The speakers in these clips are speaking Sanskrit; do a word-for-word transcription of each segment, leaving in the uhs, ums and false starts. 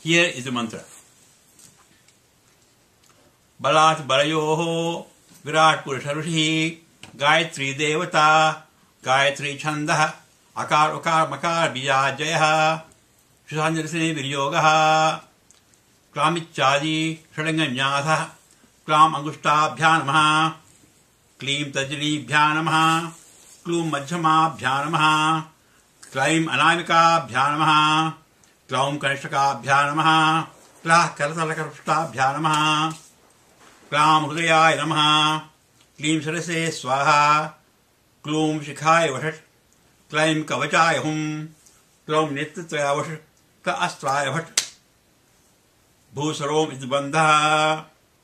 Here is the mantra. Balat Balayoho Virat Purusha Rishi Gayatri Devata Gayatri Chandah Akar Ukar Makar Bijajaya Shusanjasini Viryogaha Klamichadi Shadanganyatha Klam Angushtabhyanamaha Klim Tajribhyanamaha Klum Majhamabhyanamaha Klaim Anamikabhyanamaha Klaum Kanishtakabhyanamaha Klah Karatalakarushtabhyanamaha Klam Hudayaya Namaha Klim Sarase Swaha Klum Shikhaya Vashat Klaim Kavachaya Hum Klum Nityataya Vashat Ka Astraya Vashat Bhusarom Idbandha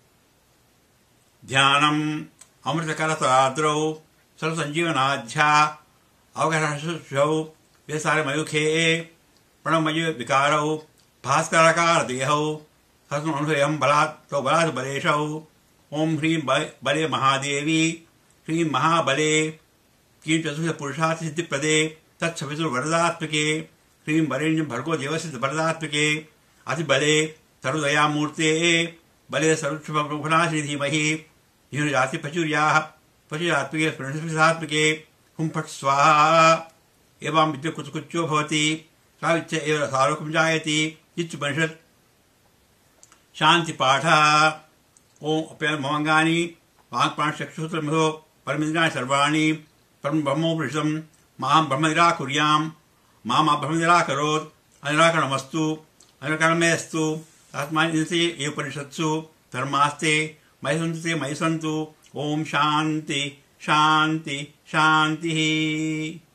Dhyanam Amritakaratadrau Sarvasanjivanadhya Avgarashau Vyasara Mayukhe Pranamayu Vikarau Bhaskarakar Dehau Hasmanhayam Balat Balat Baleshau Om Hrim Bale Mahadevi Hrim Mahabale Kim Chasusa Purushat Siddhi Prade Tat Chavitur Varadatmake Hrim Barenjam Bhargo Devasit Varadatmake Ati Bale Tarudaya Murte Bale Sarutshva Prabhunashi Dhimahi Yunajati Pachuryaha Pachuyatmake Pranasatmake Hum Pat Swaha Evam Vidya Kutukucho Bhavati Savitya Eva Sarukum Jayati Yichu Panishat Shanti Patha Om Apyan Mavangani Vangpan Shakshutra Miho Paramindra Sarvani Param Brahmo Prisham Maham Brahmadira Kuryam Mama Brahmadira Karod Anirakana Anirakanamestu Atman Inti Evapanishatsu Dharmaste Maisantu Maisantu Om Shanti Shanti Shanti